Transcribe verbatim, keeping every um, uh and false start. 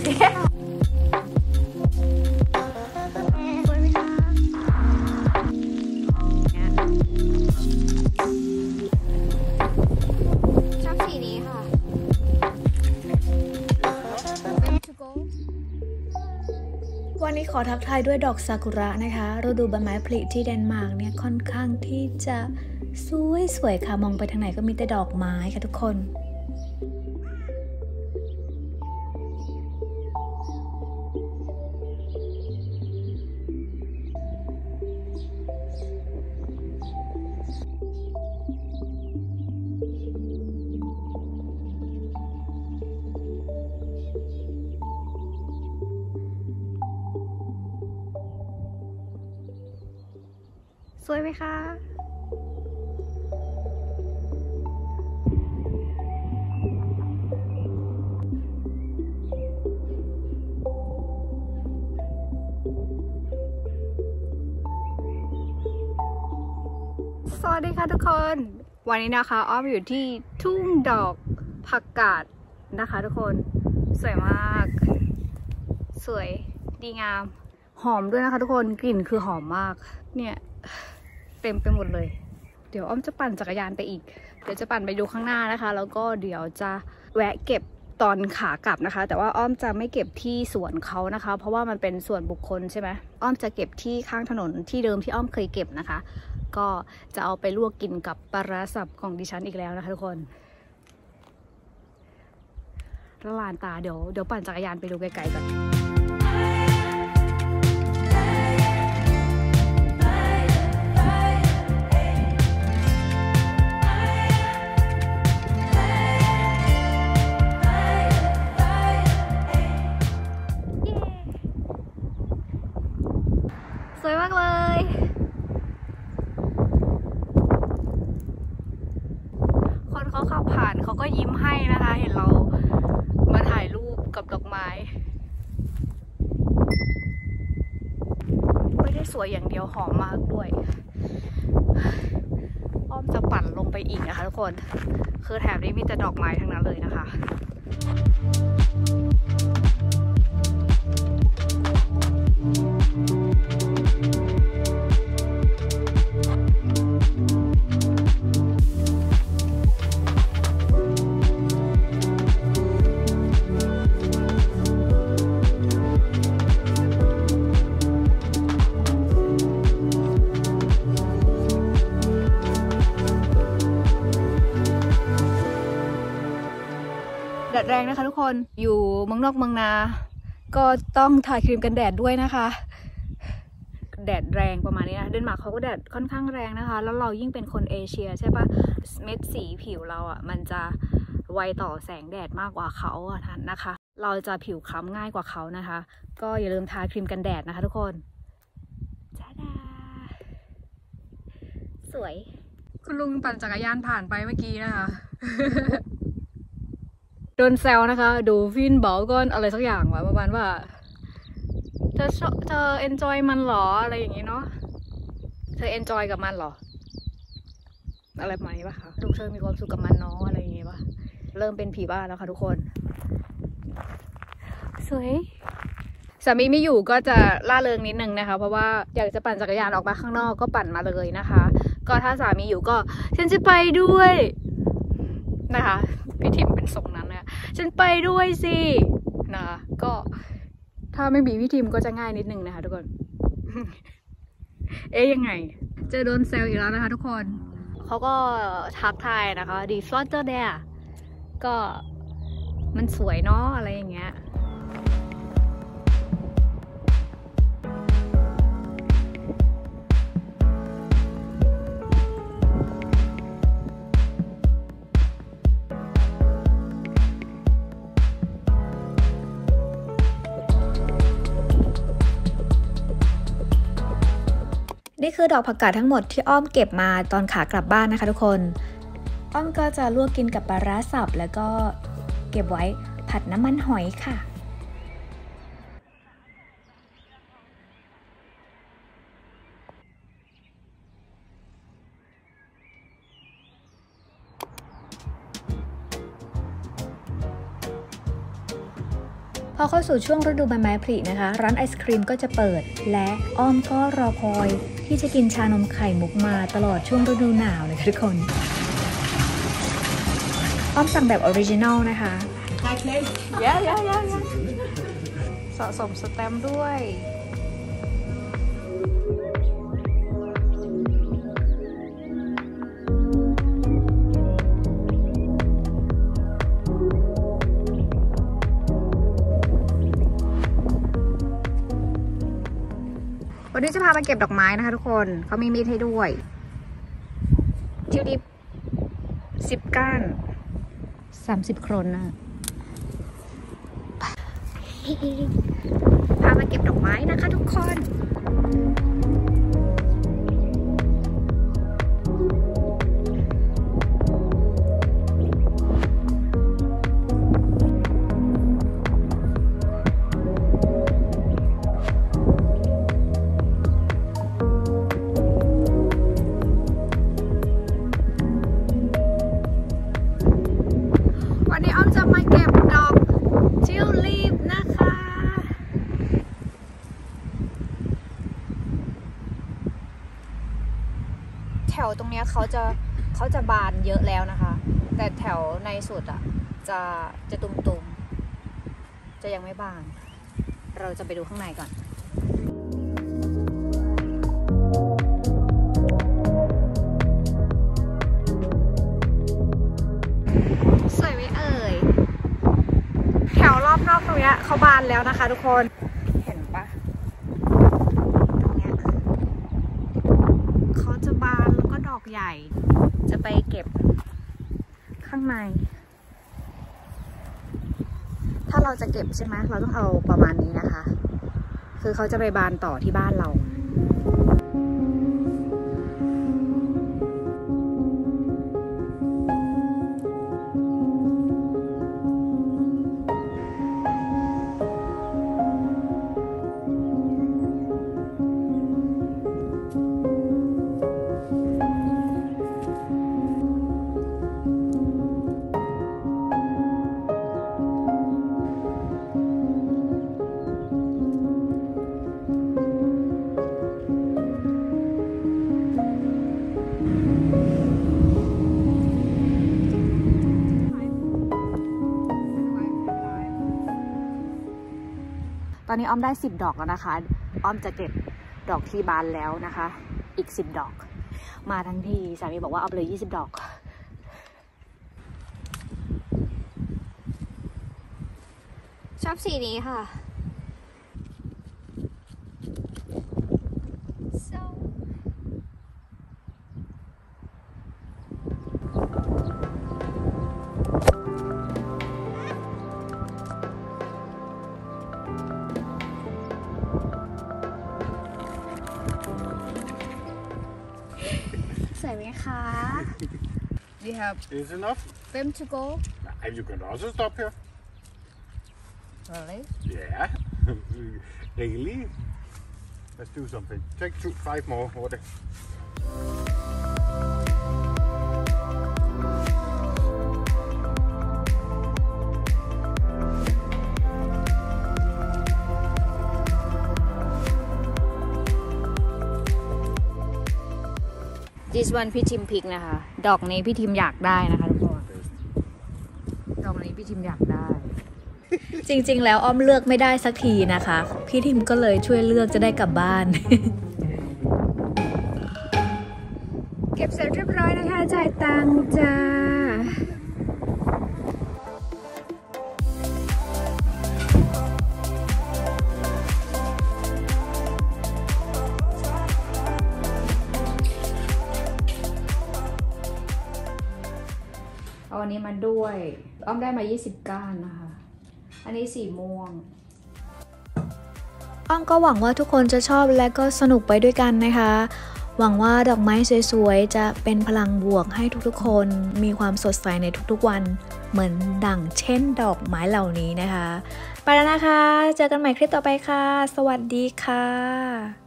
ชอบสีนี้ค่ะวันนี้ขอทักทายด้วยดอกซากุระนะคะฤดูใบไม้ผลิที่เดนมาร์กเนี่ยค่อนข้างที่จะสวยสวยค่ะมองไปทางไหนก็มีแต่ดอกไม้ค่ะทุกคนสวยไหมคะสวัสดีค่ะทุกคนวันนี้นะคะอ้อมอยู่ที่ทุ่งดอกผักกาดนะคะทุกคนสวยมากสวยดีงามหอมด้วยนะคะทุกคนกลิ่นคือหอมมากเนี่ยเต็มไปหมดเลยเดี๋ยวอ้อมจะปั่นจักรยานไปอีกเดี๋ยวจะปั่นไปดูข้างหน้านะคะแล้วก็เดี๋ยวจะแวะเก็บตอนขากลับนะคะแต่ว่าอ้อมจะไม่เก็บที่สวนเขานะคะเพราะว่ามันเป็นส่วนบุคคลใช่ไหมอ้อมจะเก็บที่ข้างถนนที่เดิมที่อ้อมเคยเก็บนะคะก็จะเอาไปลวกกินกับปลาร้าสับของดิฉันอีกแล้วนะคะทุกคนละลานตาเดี๋ยวเดี๋ยวปั่นจักรยานไปดูไกลๆก่อนสวยมากเลยคนเขาขับผ่านเขาก็ยิ้มให้นะคะเห็นเรามาถ่ายรูปกับดอกไม้ไม่ได้สวยอย่างเดียวหอมมากด้วยอ้อมจะปั่นลงไปอีกนะคะทุกคนคือแถบนี้มีแต่ดอกไม้ทั้งนั้นเลยนะคะแดดแรงนะคะทุกคนอยู่เมืองนอกเมืองนาก็ต้องทาครีมกันแดดด้วยนะคะแดดแรงประมาณนี้นะเดนมาร์กเขาก็แดดค่อนข้างแรงนะคะแล้วเรายิ่งเป็นคนเอเชียใช่ปะเม็ดสีผิวเราอ่ะมันจะไวต่อแสงแดดมากกว่าเขาอะนะคะเราจะผิวคล้ำง่ายกว่าเขานะคะก็อย่าลืมทาครีมกันแดดนะคะทุกคนจ้าดาสวยคุณลุงปั่นจักรยานผ่านไปเมื่อกี้นะคะโดนแซวนะคะดูฟินบอกก่อนอะไรสักอย่างวะประมาณว่าเธอเธอเอนจอยมันหรออะไรอย่างงี้เนาะเธอเอนจอยกับมันหรออะไรประมาณนี้ปะคะลูกเธอมีความสุขกับมันเนาะอะไรอย่างงี้ปะเริ่มเป็นผีบ้าแล้วค่ะทุกคนสวยสามีไม่อยู่ก็จะล่าเริงนิดนึงนะคะเพราะว่าอยากจะปั่นจักรยานออกมาข้างนอกก็ปั่นมาเลยนะคะก็ถ้าสามีอยู่ก็ฉันจะไปด้วยนะคะพี่ทิมเป็นทรงนั้นนะฉันไปด้วยสินะก็ถ้าไม่มีพี่ทิมก็จะง่ายนิดนึงนะคะทุกคน เอ๊ยยังไงเจอโดนเซลอีกแล้วนะคะทุกคนเขาก็ทักทายนะคะดีฟลอตเตอร์เดียก็มันสวยเนาะอะไรอย่างเงี้ยนี่คือดอกผักกาดทั้งหมดที่อ้อมเก็บมาตอนขากลับบ้านนะคะทุกคนอ้อมก็จะลวกกินกับปลาร้าสับแล้วก็เก็บไว้ผัดน้ำมันหอยค่ะเพอเข้าสู่ช่วงฤดูใบไม้ผลินะคะร้านไอศครีมก็จะเปิดและอ้อมก็รอคอยที่จะกินชานมไข่มุกมาตลอดช่วงฤดูหนาวเลยทุกคนอ้อมสั่งแบบออริจินัลนะคะใช่เลยเยอะเยอะเยอะสะสมสแตมป์ด้วยวันนี้จะพาไปเก็บดอกไม้นะคะทุกคนเขามีมีดให้ด้วยทิวลิปสิบก้านสามสิบโครนนะพามาเก็บดอกไม้นะคะทุกคนวันนี้อ้อมจะมาเก็บดอกทิวลิปนะคะแถวตรงนี้เขาจะเขาจะบานเยอะแล้วนะคะแต่แถวในสุดอ่ะจะจะตุ่มๆจะยังไม่บานเราจะไปดูข้างในก่อนสวยไหมเอ่ยแถวรอบนอกตรงนี้เขาบานแล้วนะคะทุกคนเห็นปะตรงนี้เขาจะบานแล้วก็ดอกใหญ่จะไปเก็บข้างในถ้าเราจะเก็บใช่ไหมเราต้องเอาประมาณนี้นะคะคือเขาจะไปบานต่อที่บ้านเราตอนนี้อ้อมได้สิบดอกแล้วนะคะอ้อมจะเก็บดอกที่บานแล้วนะคะอีกสิบดอกมาทั้งทีสามีบอกว่าเอาไปเลยยี่สิบดอกชอบสีนี้ค่ะ soสวยไหมคะ We have is enough them to go and you can also stop here really yeah really let's do something take two five more water This one พี่ทิมพิกนะคะดอกนี้พี่ทิมอยากได้นะคะทุกคนดอกนี้พี่ทิมอยากได้ จริงๆแล้วอ้อมเลือกไม่ได้สักทีนะคะพี่ทิมก็เลยช่วยเลือกจะได้กลับบ้าน เก็บเสร็จเรียบร้อยนะคะจ่ายตังค์จ้าเอาอันนี้มาด้วยอ้อมได้มายี่สิบก้านนะคะอันนี้สีม่วงอ้อมก็หวังว่าทุกคนจะชอบและก็สนุกไปด้วยกันนะคะหวังว่าดอกไม้สวยๆจะเป็นพลังบวกให้ทุกๆคนมีความสดใสในทุกๆวันเหมือนดั่งเช่นดอกไม้เหล่านี้นะคะไปแล้วนะคะเจอกันใหม่คลิปต่อไปค่ะสวัสดีค่ะ